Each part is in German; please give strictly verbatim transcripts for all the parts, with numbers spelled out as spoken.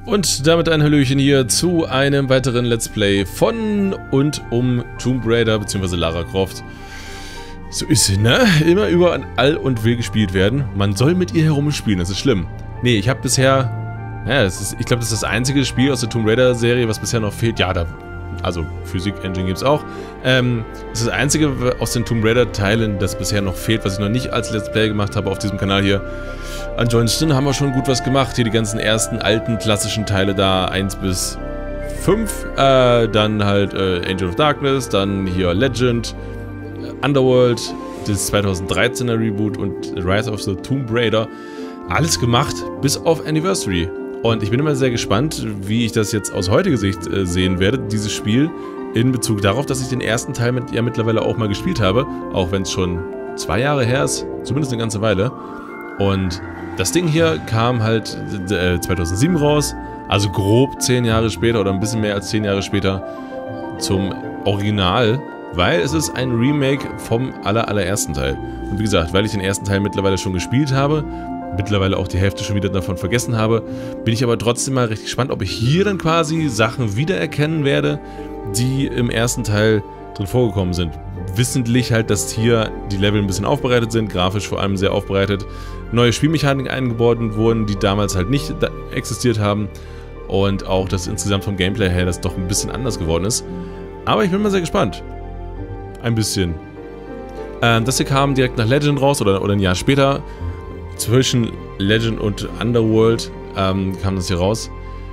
Und damit ein Hallöchen hier zu einem weiteren Let's Play von und um Tomb Raider bzw. Lara Croft. So ist sie, ne? Immer überall und will gespielt werden. Man soll mit ihr herumspielen, das ist schlimm. Nee, ich habe bisher... Ja, das ist, ich glaube, das ist das einzige Spiel aus der Tomb Raider Serie, was bisher noch fehlt. Ja, da... Also, Physik-Engine gibt es auch. Ähm, das ist das einzige aus den Tomb Raider Teilen, das bisher noch fehlt, was ich noch nicht als Let's Play gemacht habe auf diesem Kanal hier. Ansonsten haben wir schon gut was gemacht. Hier die ganzen ersten alten klassischen Teile da, eins bis fünf. Äh, dann halt äh, Angel of Darkness, dann hier Legend, äh, Underworld, das zweitausenddreizehner Reboot und Rise of the Tomb Raider. Alles gemacht, bis auf Anniversary. Und ich bin immer sehr gespannt, wie ich das jetzt aus heutiger Sicht äh, sehen werde, dieses Spiel, in Bezug darauf, dass ich den ersten Teil mit, ja mittlerweile auch mal gespielt habe, auch wenn es schon zwei Jahre her ist, zumindest eine ganze Weile. Und das Ding hier kam halt äh, zweitausendsieben raus, also grob zehn Jahre später oder ein bisschen mehr als zehn Jahre später zum Original, weil es ist ein Remake vom aller, allerersten Teil. Und wie gesagt, weil ich den ersten Teil mittlerweile schon gespielt habe, mittlerweile auch die Hälfte schon wieder davon vergessen habe, bin ich aber trotzdem mal recht gespannt, ob ich hier dann quasi Sachen wiedererkennen werde, die im ersten Teil drin vorgekommen sind. Wissentlich halt, dass hier die Level ein bisschen aufbereitet sind, grafisch vor allem sehr aufbereitet, neue Spielmechaniken eingebaut wurden, die damals halt nicht existiert haben und auch, dass insgesamt vom Gameplay her das doch ein bisschen anders geworden ist. Aber ich bin mal sehr gespannt. Ein bisschen. Ähm, das hier kam direkt nach Legend raus oder, oder ein Jahr später. Zwischen Legend und Underworld ähm, kam das hier raus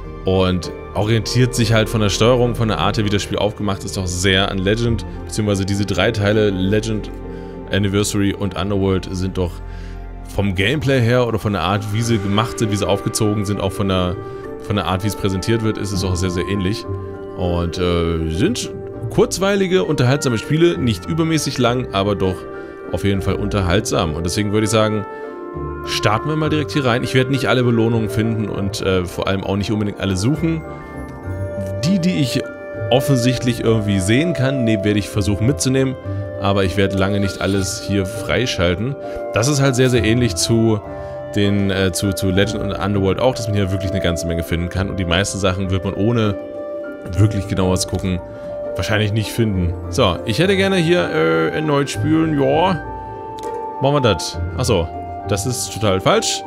und orientiert sich halt von der Steuerung, von der Art, wie das Spiel aufgemacht ist, doch sehr an Legend, beziehungsweise diese drei Teile, Legend, Anniversary und Underworld, sind doch vom Gameplay her oder von der Art, wie sie gemacht sind, wie sie aufgezogen sind, auch von der, von der Art, wie es präsentiert wird, ist es auch sehr, sehr ähnlich. Und äh, sind kurzweilige, unterhaltsame Spiele, nicht übermäßig lang, aber doch auf jeden Fall unterhaltsam. Und deswegen würde ich sagen, starten wir mal direkt hier rein. Ich werde nicht alle Belohnungen finden und äh, vor allem auch nicht unbedingt alle suchen. Die, die ich offensichtlich irgendwie sehen kann, ne, werde ich versuchen mitzunehmen. Aber ich werde lange nicht alles hier freischalten. Das ist halt sehr, sehr ähnlich zu, den, äh, zu, zu Legend und Underworld auch, dass man hier wirklich eine ganze Menge finden kann. Und die meisten Sachen wird man ohne wirklich genaues Gucken wahrscheinlich nicht finden. So, ich hätte gerne hier äh, erneut spielen. Ja, machen wir das. Achso. Das ist total falsch.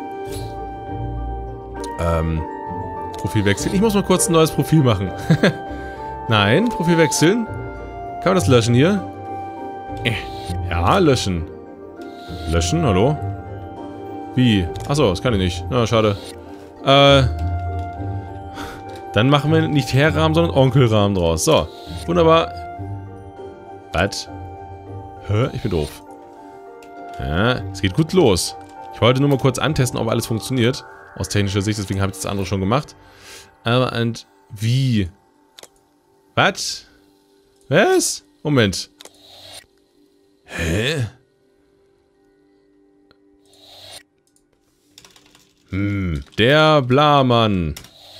Ähm, Profil wechseln. Ich muss mal kurz ein neues Profil machen. Nein, Profil wechseln. Kann man das löschen hier? Ja, löschen. Löschen, hallo? Wie? Achso, das kann ich nicht. Na, schade. Äh, dann machen wir nicht Herr-Rahmen, sondern Onkel-Rahmen draus. So, wunderbar. Was? Hä? Ich bin doof. Ja, es geht gut los. Ich wollte nur mal kurz antesten, ob alles funktioniert. Aus technischer Sicht, deswegen habe ich das andere schon gemacht. Aber und wie? Was? Was? Moment. Hä? Hm, der Blamann.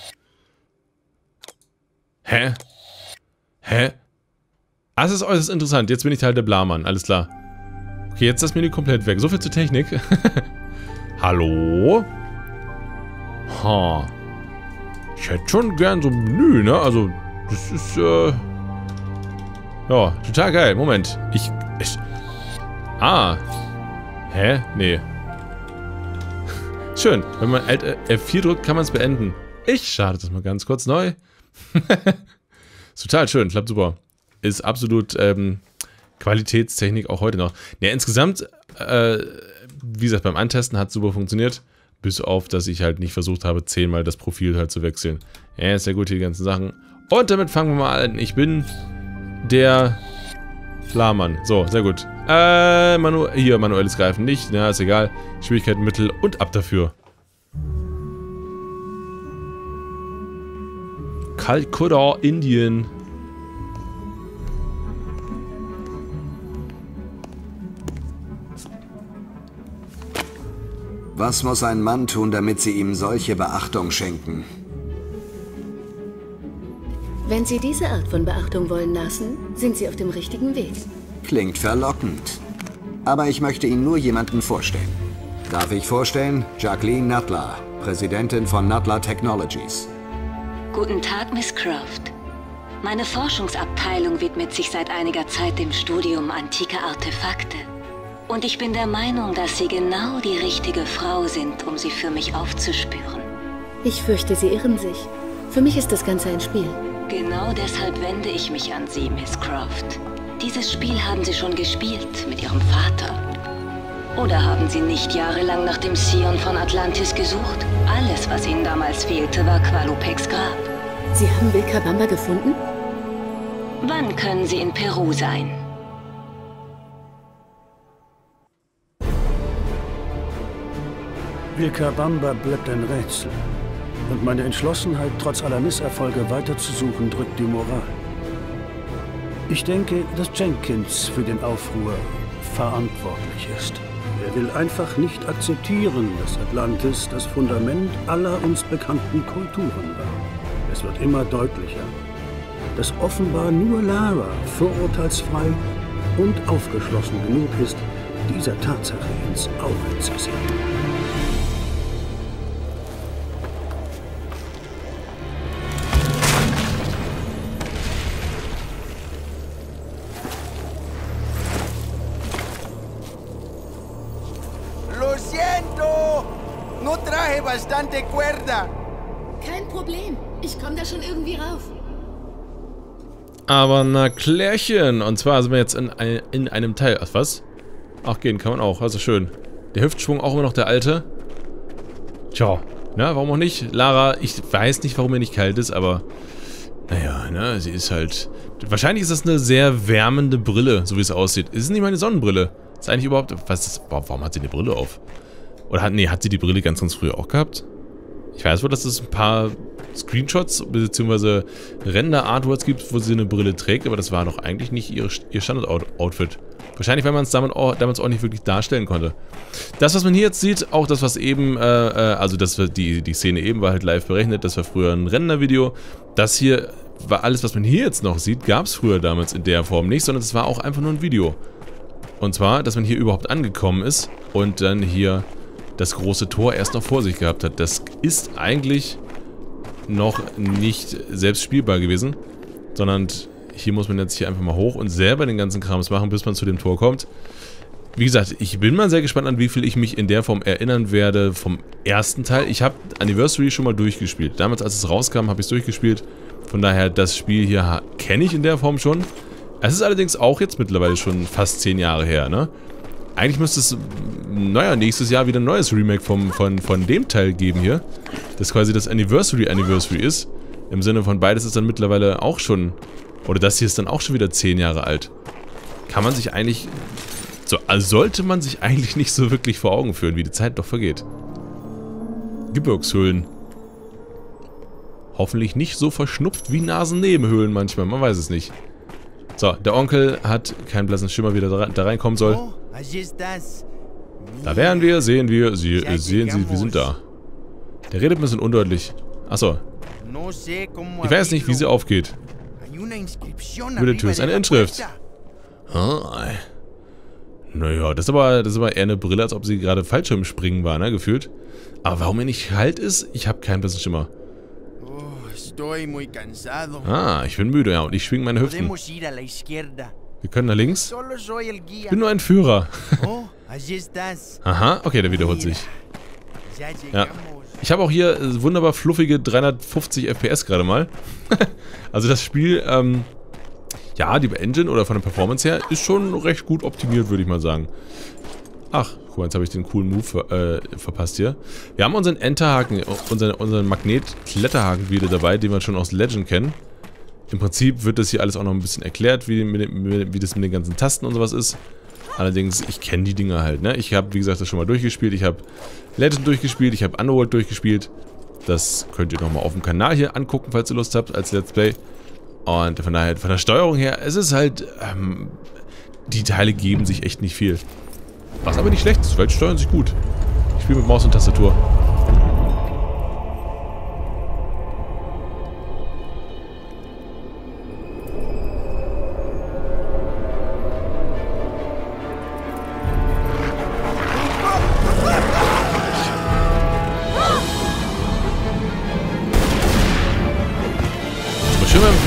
Hä? Hä? Das ist äußerst interessant. Jetzt bin ich Teil der Blamann. Alles klar. Okay, jetzt ist das Menü komplett weg. So viel zur Technik. Hallo? Ha. Ich hätte schon gern so ein Menü, ne? Also, das ist, äh... ja, total geil. Moment. Ich... ich ah. Hä? Nee. Schön. Wenn man Alt F vier drückt, kann man es beenden. Ich schade das mal ganz kurz neu. Ist total schön. Klappt super. Ist absolut, ähm... Qualitätstechnik auch heute noch. Ja, insgesamt, äh, wie gesagt, beim Antesten hat es super funktioniert. Bis auf, dass ich halt nicht versucht habe, zehnmal das Profil halt zu wechseln. Ja, ist ja gut, hier die ganzen Sachen. Und damit fangen wir mal an. Ich bin der Flamann. So, sehr gut. Äh, Manu hier, manuelles Greifen nicht. Na, ist egal. Schwierigkeit Mittel und ab dafür. Calcutta, Indien. Was muss ein Mann tun, damit Sie ihm solche Beachtung schenken? Wenn Sie diese Art von Beachtung wollen lassen, sind Sie auf dem richtigen Weg. Klingt verlockend. Aber ich möchte Ihnen nur jemanden vorstellen. Darf ich vorstellen? Jacqueline Nadler, Präsidentin von Nadler Technologies. Guten Tag, Miss Croft. Meine Forschungsabteilung widmet sich seit einiger Zeit dem Studium antiker Artefakte. Und ich bin der Meinung, dass Sie genau die richtige Frau sind, um sie für mich aufzuspüren. Ich fürchte, Sie irren sich. Für mich ist das Ganze ein Spiel. Genau deshalb wende ich mich an Sie, Miss Croft. Dieses Spiel haben Sie schon gespielt mit Ihrem Vater. Oder haben Sie nicht jahrelang nach dem Scion von Atlantis gesucht? Alles, was Ihnen damals fehlte, war Qualupeks Grab. Sie haben Vilcabamba gefunden? Wann können Sie in Peru sein? Vilcabamba bleibt ein Rätsel. Und meine Entschlossenheit, trotz aller Misserfolge weiterzusuchen, drückt die Moral. Ich denke, dass Jenkins für den Aufruhr verantwortlich ist. Er will einfach nicht akzeptieren, dass Atlantis das Fundament aller uns bekannten Kulturen war. Es wird immer deutlicher, dass offenbar nur Lara vorurteilsfrei und aufgeschlossen genug ist, dieser Tatsache ins Auge zu sehen. No traje bastante cuerda. Kein Problem. Ich komme da schon irgendwie rauf. Aber na Klärchen. Und zwar sind wir jetzt in, ein, in einem Teil. Ach, was? Ach, gehen kann man auch. Also schön. Der Hüftschwung auch immer noch der alte. Tja. Na, warum auch nicht? Lara, ich weiß nicht, warum mir nicht kalt ist, aber... Naja, ne, sie ist halt... Wahrscheinlich ist das eine sehr wärmende Brille, so wie es aussieht. Ist es nicht meine Sonnenbrille? Ist eigentlich überhaupt... Was ist, warum hat sie eine Brille auf? Oder hat, nee, hat sie die Brille ganz, ganz früh auch gehabt? Ich weiß wohl, dass es ein paar Screenshots bzw. Render-Artworks gibt, wo sie eine Brille trägt, aber das war doch eigentlich nicht ihre, ihr Standard-Outfit. Wahrscheinlich, weil man es damals auch, damals auch nicht wirklich darstellen konnte. Das, was man hier jetzt sieht, auch das, was eben, äh, also das, die, die Szene eben war halt live berechnet, das war früher ein Render-Video. Das hier war alles, was man hier jetzt noch sieht, gab es früher damals in der Form nicht, sondern es war auch einfach nur ein Video. Und zwar, dass man hier überhaupt angekommen ist und dann hier das große Tor erst noch vor sich gehabt hat. Das ist eigentlich noch nicht selbst spielbar gewesen, sondern hier muss man jetzt hier einfach mal hoch und selber den ganzen Krams machen, bis man zu dem Tor kommt. Wie gesagt, ich bin mal sehr gespannt, an wie viel ich mich in der Form erinnern werde vom ersten Teil. Ich habe Anniversary schon mal durchgespielt. Damals, als es rauskam, habe ich es durchgespielt. Von daher, das Spiel hier kenne ich in der Form schon. Es ist allerdings auch jetzt mittlerweile schon fast zehn Jahre her, ne? Eigentlich müsste es, naja, nächstes Jahr wieder ein neues Remake vom, von, von dem Teil geben hier. Das quasi das Anniversary Anniversary ist. Im Sinne von beides ist dann mittlerweile auch schon, oder das hier ist dann auch schon wieder zehn Jahre alt. Kann man sich eigentlich, so, also sollte man sich eigentlich nicht so wirklich vor Augen führen, wie die Zeit doch vergeht. Gebirgshöhlen. Hoffentlich nicht so verschnupft wie Nasennebenhöhlen manchmal, man weiß es nicht. So, der Onkel hat keinen blassen Schimmer, wie der da reinkommen soll. Da wären wir, sehen wir, Sie, äh, sehen Sie, wir sind da. Der redet ein bisschen undeutlich. Achso. Ich weiß nicht, wie sie aufgeht. Über der Tür ist eine Inschrift. Ah. Naja, das ist, aber, das ist aber eher eine Brille, als ob sie gerade Fallschirmspringen war, ne, gefühlt. Aber warum er nicht kalt ist, ich habe keinen blassen Schimmer. Ah, ich bin müde, ja, und ich schwinge meine Hüften. Wir können nach links. Ich bin nur ein Führer. Aha, okay, der wiederholt sich. Ja. Ich habe auch hier wunderbar fluffige dreihundertfünfzig F P S gerade mal. Also das Spiel, ähm, ja, die Engine oder von der Performance her ist schon recht gut optimiert, würde ich mal sagen. Ach, guck mal, jetzt habe ich den coolen Move äh, verpasst hier. Wir haben unseren Enterhaken, unseren, unseren Magnet-Kletterhaken wieder dabei, den wir schon aus Legend kennen. Im Prinzip wird das hier alles auch noch ein bisschen erklärt, wie, mit, wie das mit den ganzen Tasten und sowas ist. Allerdings, ich kenne die Dinger halt, ne? Ich habe, wie gesagt, das schon mal durchgespielt. Ich habe Legend durchgespielt, ich habe Underworld durchgespielt. Das könnt ihr nochmal auf dem Kanal hier angucken, falls ihr Lust habt, als Let's Play. Und von daher, von der Steuerung her, es ist halt, ähm, die Teile geben sich echt nicht viel. Was aber nicht schlecht ist, weil die steuern sich gut. Ich spiele mit Maus und Tastatur.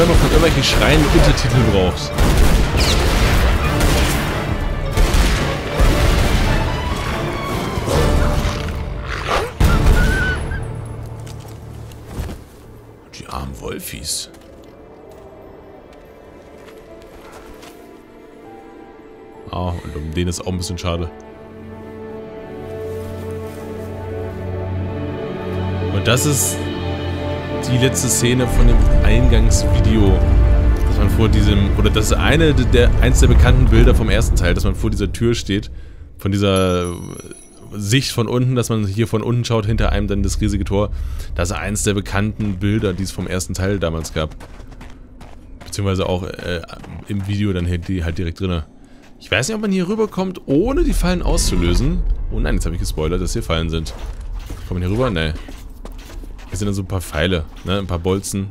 wenn man von irgendwelchen Schreien Untertitel braucht. Die armen Wolfis. Ah, und um den ist auch ein bisschen schade. Und das ist die letzte Szene von dem Eingangsvideo, dass man vor diesem, oder das ist eine der, eins der bekannten Bilder vom ersten Teil, dass man vor dieser Tür steht, von dieser Sicht von unten, dass man hier von unten schaut, hinter einem dann das riesige Tor. Das ist eins der bekannten Bilder, die es vom ersten Teil damals gab. Beziehungsweise auch äh, im Video dann halt, die, halt direkt drin. Ich weiß nicht, ob man hier rüberkommt, ohne die Fallen auszulösen. Oh nein, jetzt habe ich gespoilert, dass hier Fallen sind. Kommt man hier rüber? Nee. Hier sind dann so ein paar Pfeile, ne? Ein paar Bolzen.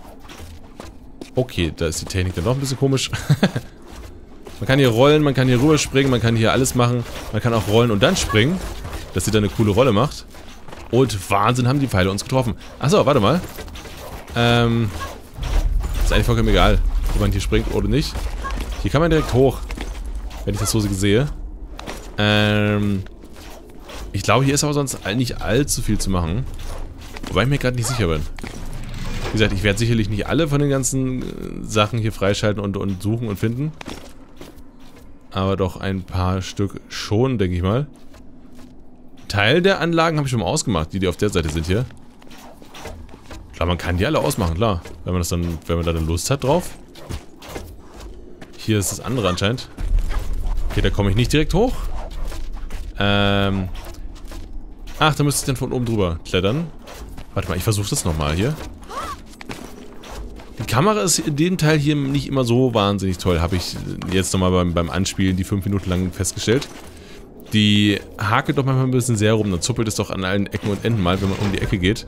Okay, da ist die Technik dann doch ein bisschen komisch. Man kann hier rollen, man kann hier rüberspringen, man kann hier alles machen. Man kann auch rollen und dann springen, dass sie dann eine coole Rolle macht. Und Wahnsinn, haben die Pfeile uns getroffen. Achso, warte mal. Ähm, ist eigentlich vollkommen egal, ob man hier springt oder nicht. Hier kann man direkt hoch, wenn ich das so sehe. Ähm, ich glaube, hier ist aber sonst nicht allzu viel zu machen. Wobei ich mir gerade nicht sicher bin. Wie gesagt, ich werde sicherlich nicht alle von den ganzen Sachen hier freischalten und, und suchen und finden. Aber doch ein paar Stück schon, denke ich mal. Teil der Anlagen habe ich schon mal ausgemacht, die, die auf der Seite sind hier. Klar, man kann die alle ausmachen, klar. Wenn man das dann, wenn man da dann Lust hat drauf. Hier ist das andere anscheinend. Okay, da komme ich nicht direkt hoch. Ähm. Ach, da müsste ich dann von oben drüber klettern. Warte mal, ich versuche das nochmal hier. Die Kamera ist in dem Teil hier nicht immer so wahnsinnig toll, habe ich jetzt nochmal beim, beim Anspielen die fünf Minuten lang festgestellt. Die hakelt doch manchmal ein bisschen sehr rum, dann zuppelt es doch an allen Ecken und Enden mal, wenn man um die Ecke geht.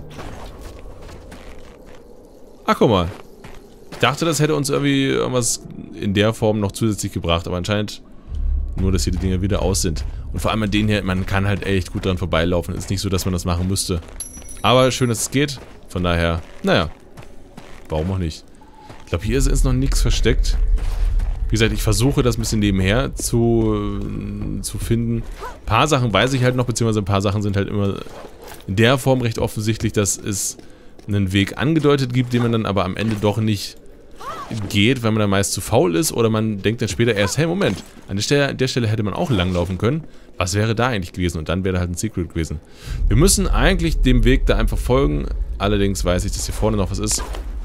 Ach, guck mal. Ich dachte, das hätte uns irgendwie irgendwas in der Form noch zusätzlich gebracht, aber anscheinend nur, dass hier die Dinger wieder aus sind. Und vor allem an denen hier, man kann halt echt gut dran vorbeilaufen. Ist nicht so, dass man das machen müsste. Aber schön, dass es geht. Von daher, naja. Warum auch nicht? Ich glaube, hier ist, ist noch nichts versteckt. Wie gesagt, ich versuche das ein bisschen nebenher zu, zu finden. Ein paar Sachen weiß ich halt noch, beziehungsweise ein paar Sachen sind halt immer in der Form recht offensichtlich, dass es einen Weg angedeutet gibt, den man dann aber am Ende doch nicht geht, weil man dann meist zu faul ist oder man denkt dann später erst, hey, Moment, an der Stelle, an der Stelle hätte man auch langlaufen können. Was wäre da eigentlich gewesen? Und dann wäre da halt ein Secret gewesen. Wir müssen eigentlich dem Weg da einfach folgen. Allerdings weiß ich, dass hier vorne noch was ist.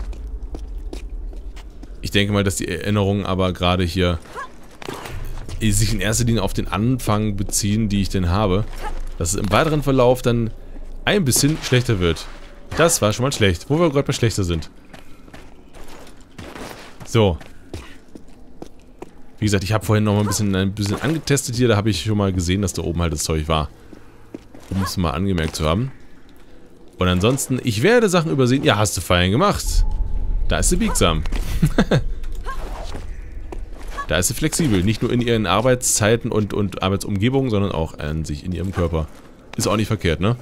Ich denke mal, dass die Erinnerungen aber gerade hier sich in erster Linie auf den Anfang beziehen, die ich denn habe. Dass es im weiteren Verlauf dann ein bisschen schlechter wird. Das war schon mal schlecht, wo wir gerade bei schlechter sind. So. Wie gesagt, ich habe vorhin noch mal ein bisschen, ein bisschen angetestet hier. Da habe ich schon mal gesehen, dass da oben halt das Zeug war. Um es mal angemerkt zu haben. Und ansonsten, ich werde Sachen übersehen. Ja, hast du fein gemacht. Da ist sie biegsam. Da ist sie flexibel. Nicht nur in ihren Arbeitszeiten und, und Arbeitsumgebungen, sondern auch an sich in ihrem Körper. Ist auch nicht verkehrt, ne?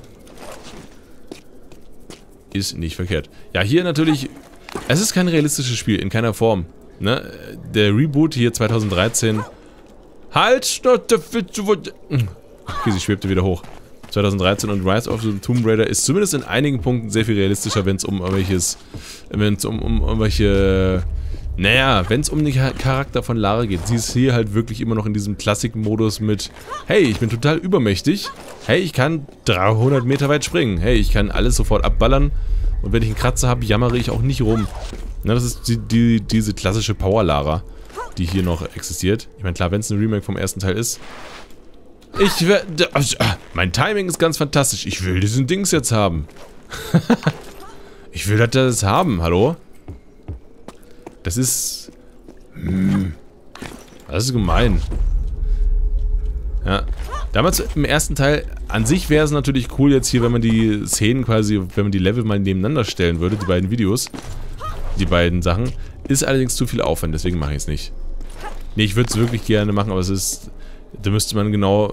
Ist nicht verkehrt. Ja, hier natürlich... Es ist kein realistisches Spiel, in keiner Form. Ne? Der Reboot hier zweitausenddreizehn... Halt! Okay, sie schwebte wieder hoch. zweitausenddreizehn und Rise of the Tomb Raider ist zumindest in einigen Punkten sehr viel realistischer, wenn es um irgendwelches... Wenn es um, um irgendwelche... Naja, wenn es um den Charakter von Lara geht. Sie ist hier halt wirklich immer noch in diesem Klassik-Modus mit... Hey, ich bin total übermächtig. Hey, ich kann dreihundert Meter weit springen. Hey, ich kann alles sofort abballern. Und wenn ich einen Kratzer habe, jammere ich auch nicht rum. Na, das ist die, die, diese klassische Power-Lara, die hier noch existiert. Ich meine, klar, wenn es ein Remake vom ersten Teil ist. Ich werde... Mein Timing ist ganz fantastisch. Ich will diesen Dings jetzt haben. Ich will das haben, hallo? Das ist... Hm, das ist gemein. Ja. Damals im ersten Teil, an sich wäre es natürlich cool jetzt hier, wenn man die Szenen quasi, wenn man die Level mal nebeneinander stellen würde, die beiden Videos, die beiden Sachen. Ist allerdings zu viel Aufwand, deswegen mache ich es nicht. Ne, ich würde es wirklich gerne machen, aber es ist, da müsste man genau...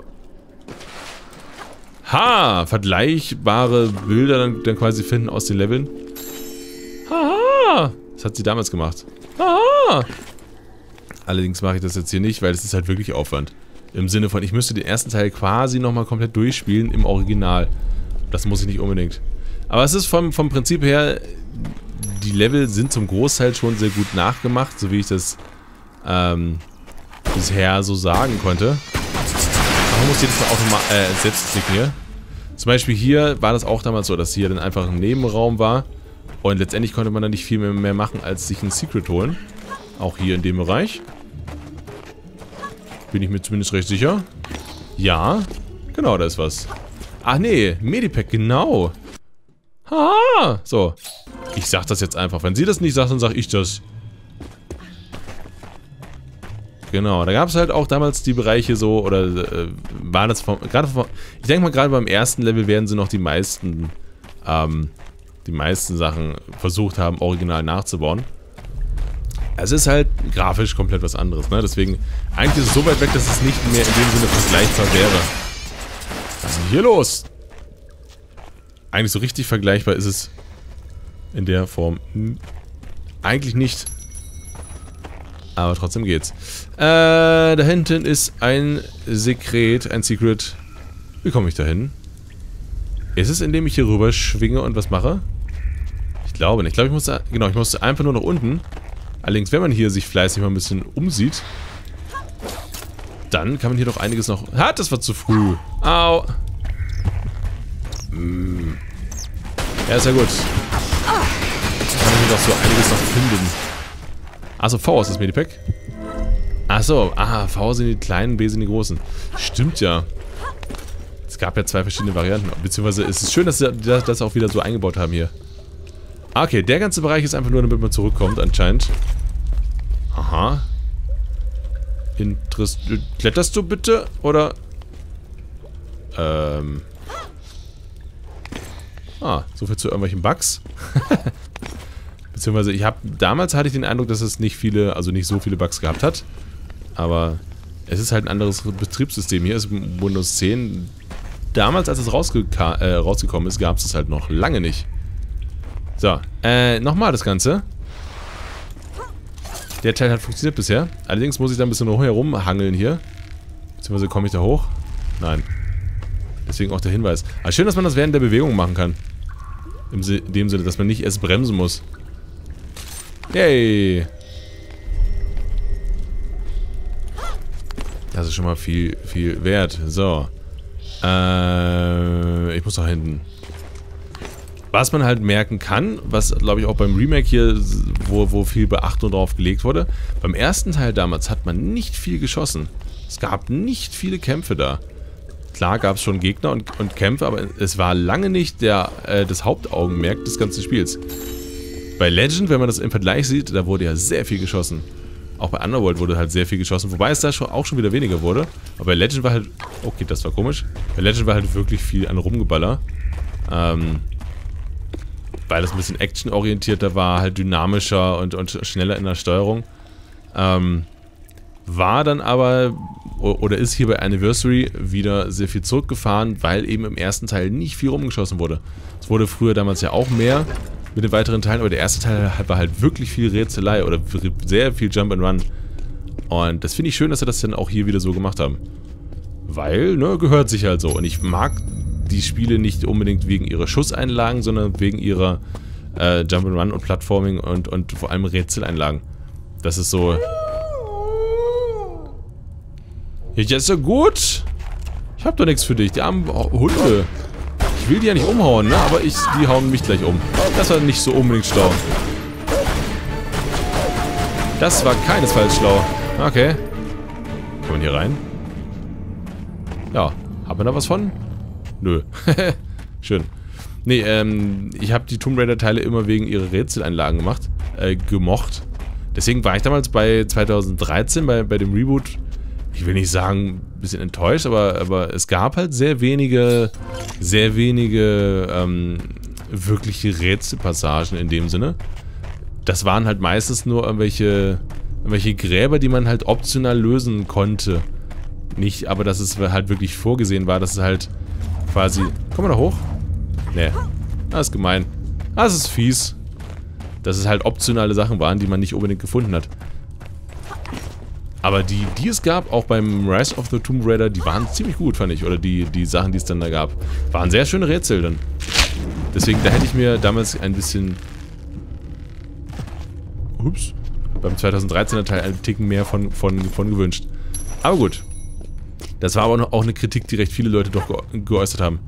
Ha! Vergleichbare Bilder dann, dann quasi finden aus den Leveln. Haha! Das hat sie damals gemacht. Ah! Allerdings mache ich das jetzt hier nicht, weil es ist halt wirklich Aufwand. Im Sinne von, ich müsste den ersten Teil quasi nochmal komplett durchspielen im Original. Das muss ich nicht unbedingt. Aber es ist vom, vom Prinzip her, die Level sind zum Großteil schon sehr gut nachgemacht, so wie ich das ähm, bisher so sagen konnte. Aber man muss jedes Mal auch nochmal äh, selbst klicken hier. Zum Beispiel hier war das auch damals so, dass hier dann einfach ein Nebenraum war. Und letztendlich konnte man dann nicht viel mehr, mehr machen, als sich ein Secret holen. Auch hier in dem Bereich. Bin ich mir zumindest recht sicher. Ja, genau, da ist was. Ach nee, Medipack, genau. Ha, so. Ich sag das jetzt einfach. Wenn sie das nicht sagt, dann sag ich das. Genau, da gab es halt auch damals die Bereiche so, oder äh, war das vom, gerade vom, ich denke mal, gerade beim ersten Level werden sie noch die meisten, ähm, die meisten Sachen versucht haben, original nachzubauen. Es ist halt grafisch komplett was anderes, ne? Deswegen, eigentlich ist es so weit weg, dass es nicht mehr in dem Sinne vergleichbar wäre. Was ist denn hier los? Eigentlich so richtig vergleichbar ist es in der Form eigentlich nicht. Aber trotzdem geht's. Äh, da hinten ist ein Sekret, ein Secret. Wie komme ich da hin? Ist es, indem ich hier rüber schwinge und was mache? Ich glaube nicht. Ich glaube, ich musste, genau, ich musste einfach nur nach unten. Allerdings, wenn man hier sich fleißig mal ein bisschen umsieht, dann kann man hier doch einiges noch... Ha, das war zu früh. Au. Hm. Ja, ist ja gut. Kann man hier doch so einiges noch finden. Achso, V ist das Medipack. Achso, ah, V sind die kleinen, B sind die großen. Stimmt ja. Es gab ja zwei verschiedene Varianten. Beziehungsweise ist es schön, dass sie das auch wieder so eingebaut haben hier. Okay, der ganze Bereich ist einfach nur, damit man zurückkommt, anscheinend. Aha. Interess... Kletterst du bitte? Oder... Ähm... Ah, soviel zu irgendwelchen Bugs. Beziehungsweise, ich habe... Damals hatte ich den Eindruck, dass es nicht viele... Also nicht so viele Bugs gehabt hat. Aber... Es ist halt ein anderes Betriebssystem. Hier ist Windows zehn. Damals, als es rausge äh, rausgekommen ist, gab es es halt noch lange nicht. So, äh, nochmal das Ganze. Der Teil hat funktioniert bisher. Allerdings muss ich da ein bisschen herumhangeln hier. Beziehungsweise komme ich da hoch? Nein. Deswegen auch der Hinweis. Aber schön, dass man das während der Bewegung machen kann. In dem Sinne, dass man nicht erst bremsen muss. Yay! Das ist schon mal viel, viel wert. So. Äh, ich muss da hinten. Was man halt merken kann, was glaube ich auch beim Remake hier, wo, wo viel Beachtung drauf gelegt wurde, beim ersten Teil damals hat man nicht viel geschossen. Es gab nicht viele Kämpfe da. Klar gab es schon Gegner und, und Kämpfe, aber es war lange nicht der, äh, das Hauptaugenmerk des ganzen Spiels. Bei Legend, wenn man das im Vergleich sieht, da wurde ja sehr viel geschossen. Auch bei Underworld wurde halt sehr viel geschossen, wobei es da schon, auch schon wieder weniger wurde. Aber bei Legend war halt... Okay, das war komisch. Bei Legend war halt wirklich viel an Rumgeballer. Ähm... Weil es ein bisschen actionorientierter war, halt dynamischer und, und schneller in der Steuerung. Ähm, war dann aber, oder ist hier bei Anniversary wieder sehr viel zurückgefahren, weil eben im ersten Teil nicht viel rumgeschossen wurde. Es wurde früher damals ja auch mehr mit den weiteren Teilen, aber der erste Teil war halt wirklich viel Rätselei oder sehr viel Jump and Run. Und das finde ich schön, dass sie das dann auch hier wieder so gemacht haben. Weil, ne, gehört sich halt so. Und ich mag die Spiele nicht unbedingt wegen ihrer Schusseinlagen, sondern wegen ihrer äh, Jump'n'Run und Plattforming und, und vor allem Rätseleinlagen. Das ist so... Ich esse gut. Ich hab doch nichts für dich. Die armen Hunde. Ich will die ja nicht umhauen, ne? Aber ich, die hauen mich gleich um. Das war nicht so unbedingt schlau. Das war keinesfalls schlau. Okay. Kann man hier rein? Ja. Hat man da was von? Nö. Schön. Nee, ähm, ich habe die Tomb Raider Teile immer wegen ihrer Rätseleinlagen gemacht, äh, gemocht. Deswegen war ich damals bei zweitausenddreizehn, bei, bei dem Reboot, ich will nicht sagen, ein bisschen enttäuscht, aber, aber es gab halt sehr wenige, sehr wenige, ähm, wirkliche Rätselpassagen in dem Sinne. Das waren halt meistens nur irgendwelche, irgendwelche Gräber, die man halt optional lösen konnte. Nicht, aber dass es halt wirklich vorgesehen war, dass es halt quasi... Kommen wir da hoch? Nee. Das ist gemein. Das ist fies. dass es halt optionale Sachen waren, die man nicht unbedingt gefunden hat. Aber die, die es gab, auch beim Rise of the Tomb Raider, die waren ziemlich gut, fand ich. Oder die, die Sachen, die es dann da gab. Waren sehr schöne Rätsel dann. Deswegen, da hätte ich mir damals ein bisschen... Ups. Beim zweitausenddreizehner Teil einen Ticken mehr von, von, von gewünscht. Aber gut. Das war aber auch eine Kritik, die recht viele Leute doch ge geäußert haben.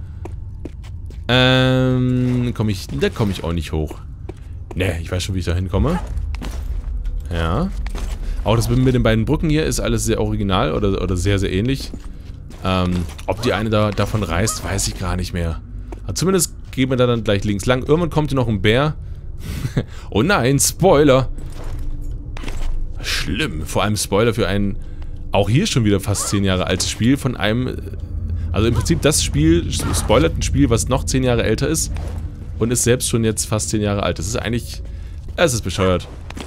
Ähm, komm ich... Da komme ich auch nicht hoch. Ne, ich weiß schon, wie ich da hinkomme. Ja. Auch das mit den beiden Brücken hier ist alles sehr original oder, oder sehr, sehr ähnlich. Ähm, ob die eine da, davon reißt, weiß ich gar nicht mehr. Aber zumindest gehen wir da dann gleich links lang. Irgendwann kommt hier noch ein Bär. Oh nein, Spoiler! Schlimm. Vor allem Spoiler für ein, auch hier schon wieder fast zehn Jahre altes Spiel von einem... Also im Prinzip das Spiel spoilert ein Spiel, was noch zehn Jahre älter ist und ist selbst schon jetzt fast zehn Jahre alt. Das ist eigentlich... Es ist bescheuert.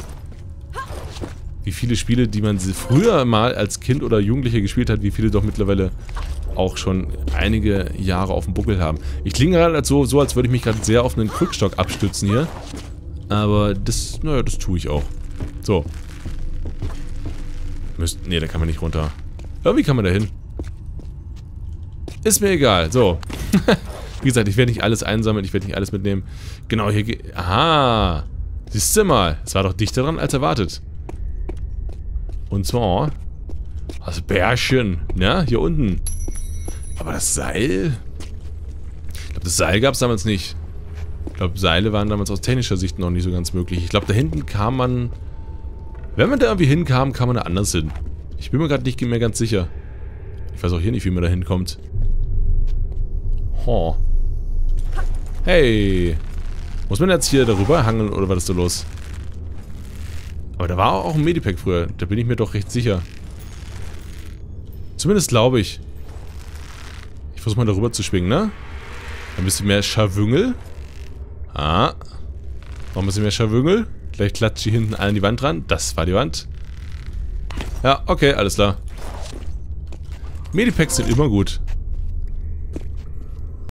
Wie viele Spiele, die man früher mal als Kind oder Jugendlicher gespielt hat, wie viele doch mittlerweile auch schon einige Jahre auf dem Buckel haben. Ich klinge gerade so, so, als würde ich mich gerade sehr auf einen Krückstock abstützen hier. Aber das, naja, das tue ich auch. So. Müsst, nee, da kann man nicht runter. Irgendwie kann man da hin. Ist mir egal. So. Wie gesagt, ich werde nicht alles einsammeln, ich werde nicht alles mitnehmen. Genau, hier geht... Aha. Siehst du mal. Es war doch dichter dran als erwartet. Und zwar... Das Bärchen. Ja, hier unten. Aber das Seil... Ich glaube, das Seil gab es damals nicht. Ich glaube, Seile waren damals aus technischer Sicht noch nicht so ganz möglich. Ich glaube, da hinten kam man... Wenn man da irgendwie hinkam, kam man da anders hin. Ich bin mir gerade nicht mehr ganz sicher. Ich weiß auch hier nicht, wie man da hinkommt. Oh. Hey. Muss man jetzt hier darüber hangeln oder war das so los? Aber da war auch ein Medipack früher. Da bin ich mir doch recht sicher. Zumindest glaube ich. Ich versuche mal darüber zu schwingen, ne? Ein bisschen mehr Scharwüngel. Ah. Noch ein bisschen mehr Scharwüngel. Gleich klatscht hier hinten an die Wand ran. Das war die Wand. Ja, okay, alles klar. Medipacks sind immer gut.